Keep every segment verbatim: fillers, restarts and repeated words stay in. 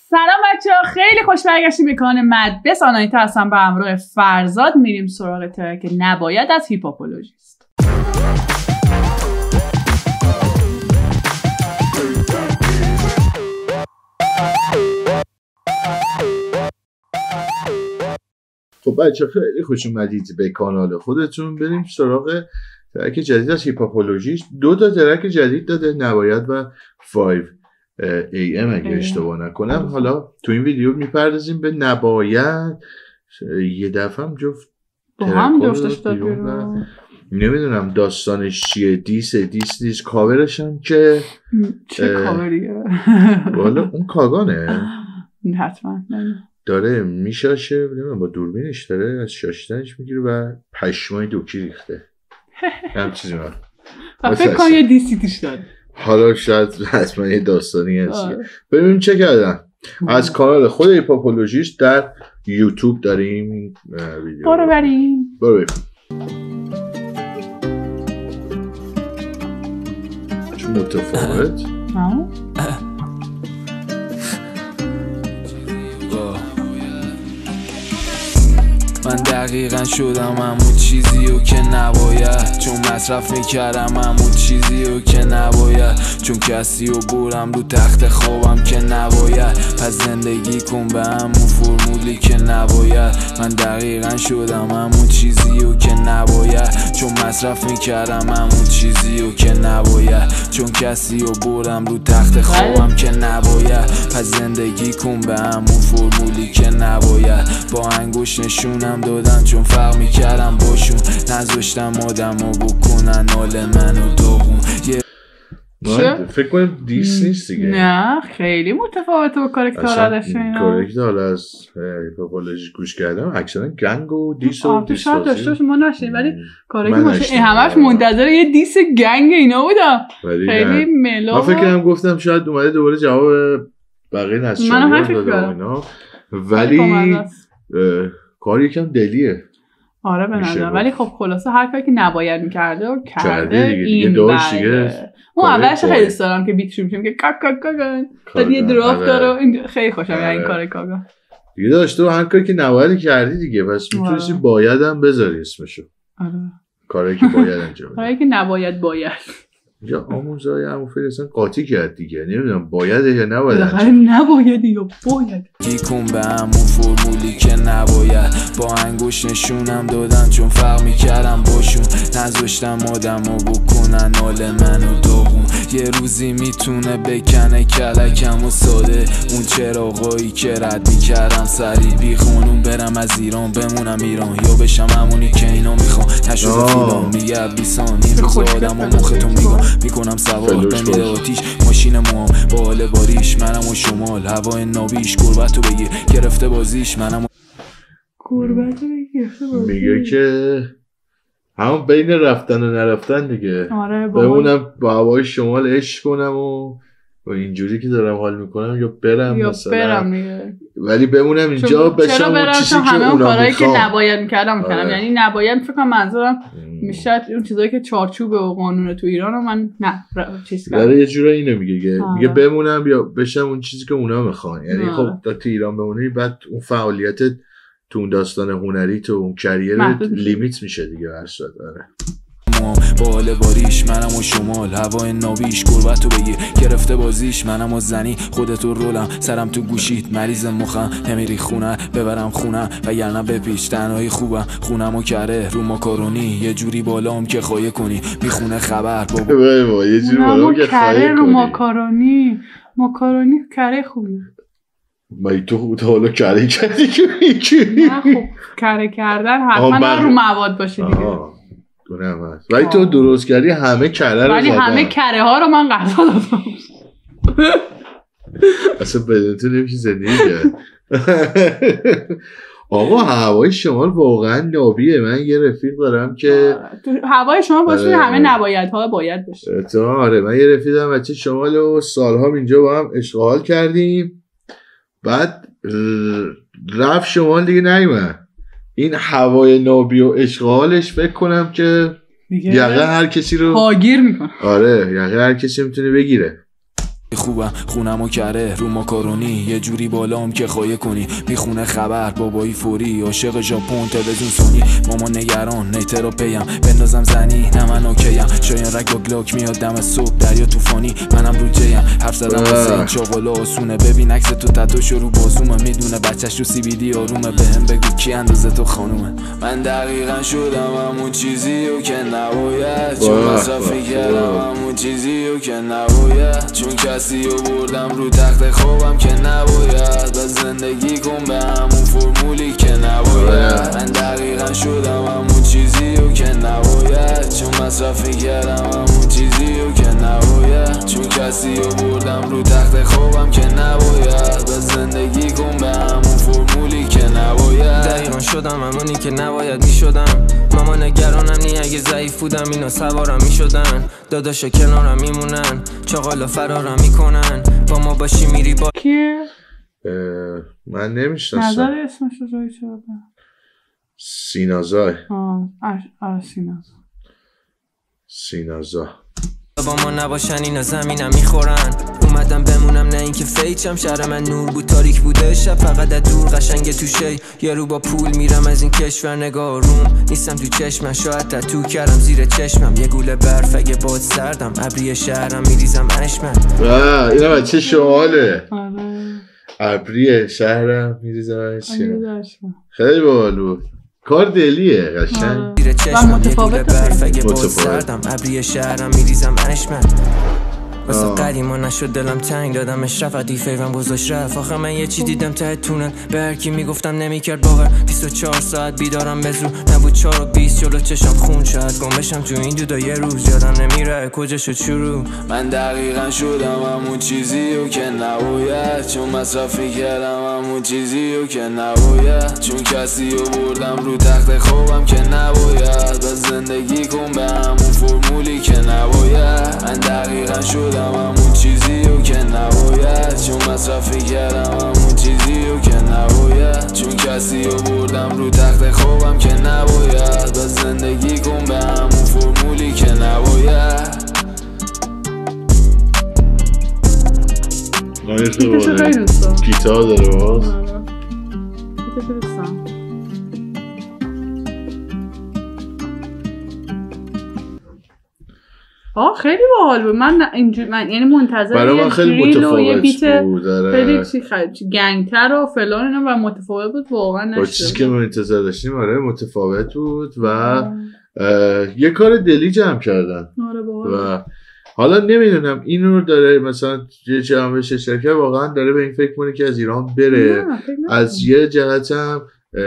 سلام بچه‌ها، خیلی خوش برگشتیم به کانال مدرس. آنایتا هستم به همراه فرزاد. میریم سراغ ترک نباید از هیپاپولوژیست. خب بچه خیلی خوش اومدید به کانال خودتون. بریم سراغ ترک جدید از هیپاپولوژیست. دو تا ترک جدید داده، نباید و فایو ای ام اگه اشتباه نکنم. حالا تو این ویدیو میپردازیم به نباید. یه دفعه هم جفت با هم جفتش دادیم. نمیدونم داستانش چیه، دیس دیس دیس کاورش هم که چه کاوریه؟ والا اون کاگانه حتما داره میشاشه، با دوربینش داره از شاشتنش میگیره و پشمای دوکی ریخته هم چیزی من فکر کنم یه دیسی دیش داره. حالا شاید حتما یه داستانی هستی. ببینیم چه کردن. از کانال خود هیپاپولوژیست در یوتیوب داریم ویدیو. برو بریم برو بریم چون متفاوت. من دقیقا شدم همون چیزیو که نباید، چون مصرف میکردم همون چیزیو که نباید، چون کسیو برم رو تخت خوابم که نباید. پس زندگی کن به همون فرمولی که نباید. من دقیقا شدم همون چیزیو که نباید، چون مصرف میکردم همون چیزیو که نباید، چون کسیو برم رو تخت خوابم که نباید. پس زندگی کن به همون فرمولی که نباید. با انگوش نشونم دادن چون فرق میکردم باشون، نذاشتم آدمو بکنن حال منو داغون. من فکر کنم دیس نیست دیگه. نه خیلی متفاوته با کارکترها داشتن. کارکترها از هیپاپولوژی گوش کردم اکثرا گنگ و دیس و دیس شاید داشته باشه ما نشیم، ولی کارکتر باشه همش منتظر یه دیس گنگ اینا بودم. خیلی ملو. من فکر کنم گفتم شاید اومده دوباره جواب بقیه نشریه‌ها داده اینا، ولی کار یکم دلیه. آره به نظر، ولی خب خلاصه هر کاری که نباید میکرده و کرده دیگه. این داشت دیگه. اون اولش خیلی دوست دارم که بیت میشیم که کاک کاک کاگان تا یه دراف داره، خیلی خوشم میاد این کار کاگان دیگه داشته. و هر کاری که نباید کردی دیگه، پس میتونستی باید هم بذاری اسمشو. آره کاری که باید انجام بدی، کاری که نباید باید. یا آموزای همون فیل اصلا قاطی کرد دیگه. نمیدونم بایده یا نباید انجام. نباید یا باید. گیکون به همون فرمولی که نباید. با انگوش نشونم دادن چون فرق میکردم باشون، نذاشتم آدمو بکنن حال منو داغون. یه روزی میتونه بکنه کلکم و ساده، اون چراغایی که رد میکردم سریع بی خانون. برم از ایران بمونم ایران، یا بشم همونی که اینا میخوام. نشده فیلم میگه بیسان این روز آدم و مختون میگم میکنم سوار بمیره آتیش ماشین موام با حال باریش. منم و شمال هوای نابیش گربتو بگیر گرفته بازیش. منم گربتو بگیر میگه که همون بین رفتن و نرفتن دیگه. آره بمونم با هوای شمال عشق کنم و اینجوری که دارم حال میکنم، یا برم یا مثلا برم دیگه. ولی بمونم اینجا بشم اون چیزی که همه اونا کارهایی میخوام که نباید میکردم میکردم. آره. یعنی نباید فکر کنم منظورم میشه اون چیزایی که چارچوب و قانون تو ایران رو من نه چیز کردم. داره یه جورایی اینو میگه. میگه بمونم یا بشم اون چیزی که اونا میخوان. یعنی آره. خب تا تو ایران بمونی بعد اون فعالیت تو اون داستان هنری تو اون کریرت لیمیت میشه دیگه هر صورت. آره با حال باریش. منم و شمال هوای نابیش گربتو بگیر گرفته بازیش. منم و زنی خودتو رولم سرم تو گوشید مریض مخم نمیری خونه ببرم خونم وگرنه بپیش. تنهایی خوبم خونم و کره رو ماکارونی یه جوری بالام که خواهی کنی میخونه خبر بابا یه جوری بالام که خواهی رو ماکارونی ماکارونی کره خوبی. مایی تو حالا کره کردی که میگی؟ نه خب کره کردن حتما رو مواد باشه دیگه. گونه هست ولی تو درست کردی همه کره رو زدن. ولی همه کره ها رو من غذا دادم. اصلا بدون تو نمیشه زندگی کرد. آقا هوای شمال واقعا نابیه. من یه رفیق دارم که هوای شمال باشه همه نباید ها باید باشه. آره من یه رفیق دارم بچه شمال و سالها اینجا با هم اشغال کردیم، بعد رفت شمال دیگه نیومد. این هوای نابی و اشغالش فکر کنم که یقه هر کسی رو پاگیر میکنه. آره یقه هر کسی میتونه بگیره. خوبم خونمو کره رو ماکارونی یه جوری بالام که خواهی کنی میخونه خبر بابایی فوری عاشق ژاپن تلویزیون سونی ماما نگران نیترو پیم بندازم زنی نه من اوکیم شاید رگ با گلاک میاد دم صبح دریا طوفانی منم رو جیم حرف زدم واسه این چاقالا آسونه ببین عکس تو تتوش رو بازومه میدونه بچه‌ش رو سی بی دی آرومه بهم بگو کی اندازه تو خانومه من دقیقاً شدم همون چیزیو که نباید چون مصرفی کردم همون چیزیو که نباید چون کسیو بردم رو تخت خوابم که نباید و زندگی کن به همون فرمولی که نباید من دقیقا شدم همون چیزیو که نباید چون مصرفی کردم همون چیزیو که نباید چون کسیو بردم رو تخت خوابم که نباید و زندگی کن به همون فرمولی که نباید دقیقا شدم همونی که نباید میشدم ماما نگرانم نی اگه ضعیف بودم اینا سوارم میشدن داداشا کنارم میمونن چاقالا فرارم میکنن با ما باشی میری با کیه؟ من نمیشناسم نظر اسمش رو جایی چرا سینازای آه آه سینازا سینازا با ما نباشن اینا زمینم میخورن اومدم بمونم نه اینکه فیچم شهر من نور بود تاریک بوده شب فقط از دور قشنگ توشه یه رو با پول میرم از این کشور نگاه روم نیستم تو چشمم شاید تتو کردم زیر چشمم یه گوله برف اگه باد سردم ابری شهرم میریزم اشمن اینا بچه شماله ابری شهرم میریزم اشمن خیلی باحال کار دلیه قشنگ زیر چشمم یه گوله برف اگه باد سردم ابری شهرم میریزم اشمن واسه قدیما نشد دلم تنگ دادم اشرف عدی فیوم گذاشت رفت آخه من یه چی دیدم ته تونل به هرکی میگفتم نمیکرد باور بیست و چهار ساعت بیدارم بزو نبود چهار و بیست جلو چشم خون شاید گم بشم تو این دودا یه روز یادم نمیره کجا شد شروع من دقیقا شدم همون چیزیو که نباید چون مصرفی کردم همون چیزیو که نباید چون کسیو بردم رو تخت خوابم که نباید و زندگی کن به همون فرمولی که نباید من دقیقا شدم همون چیزیو که نباید چون مصرفی کردم همون چیزیو که نباید چون کسیو بردم رو تخت خوابم که نباید و زندگی کن به همون فرمولی که نباید پیتشو خیلی دوستم پیتا داره باز پیتشو دوستم آه خیلی باحال بود من اینجوری من یعنی منتظر برای من خیلی متفاوت بود خیلی چی خیلی گنگتر و فلان اینا و متفاوت بود واقعا نشد با چیزی که من انتظار داشتیم آره متفاوت بود و یه کار دلی جمع کردن آره باحال و حالا نمیدونم این رو داره مثلا یه جنبش شرکت واقعا داره به این فکر کنه که از ایران بره از یه جهت هم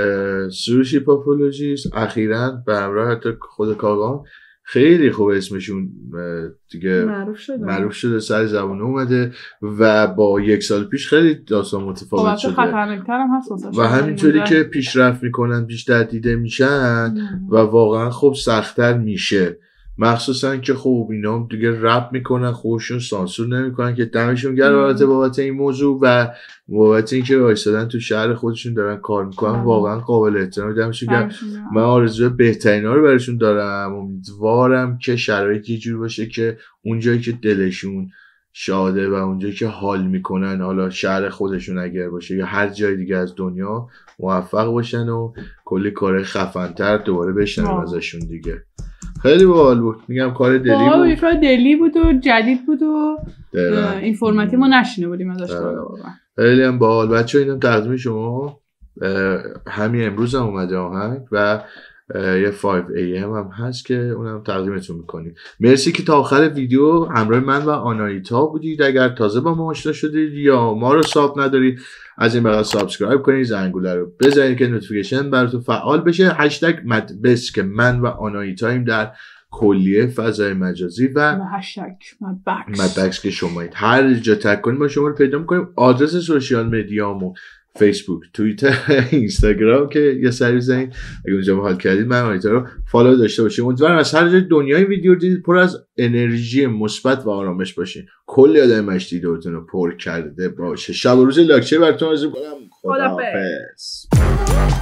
سروش هیپاپولوژیست اخیراً به همراه حتی خود کاغان خیلی خوب اسمشون دیگه معروف شده معروف شده سر زبونه اومده و با یک سال پیش خیلی داستان متفاوت شده خطرناک‌تر هم هست و همینطوری که پیشرفت میکنن بیشتر دیده میشن و واقعا خوب سخت‌تر میشه مخصوصا که خب اینا دیگه رپ میکنن خودشون سانسور نمیکنن که دمشون گرم بابت بابت این موضوع و بابت اینکه وایسادن تو شهر خودشون دارن کار میکنن واقعا قابل احترام دمشون گرم من آرزوی بهترینا رو براشون دارم امیدوارم که شرایط یه جور باشه که اونجایی که دلشون شاده و اونجایی که حال میکنن حالا شهر خودشون اگر باشه یا هر جای دیگه از دنیا موفق باشن و کلی کار خفن‌تر دوباره بشنن ازشون دیگه خیلی باحال بود میگم کار دلی بود یه کار دلی بود و جدید بود و اینفورماتیو ما نشینه بودیم ازش واقعا خیلی هم باحال بچه‌ها اینم تقدیم شما همین امروز هم اومده آهنگ و یه پنج ای ام هم هست که اونم تقدیمتون میکنیم مرسی که تا آخر ویدیو همراه من و آنایتا بودید اگر تازه با ما آشنا شدید یا ما رو ساب ندارید از این بغل سابسکرایب کنید زنگوله رو بزنید که نوتیفیکیشن براتون فعال بشه هشتگ مدبس که من و آنایتاییم در کلیه فضای مجازی و هشتگ مدبکس مدبکس که شمایید هر جا تک کنید ما شما رو پیدا میکنیم آدرس سوشیال مدیامو فیسبوک توییتر اینستاگرام که یه سری بزنید اگه اونجا حال کردید من آنایتا رو فالو داشته باشید امیدوارم از هر جای دنیای ویدیو دیدید پر از انرژی مثبت و آرامش باشین کلی آدم مشتی دوتون رو پر کرده باشه شب و روز لاکچه براتون آرزو می‌کنم خداحافظ.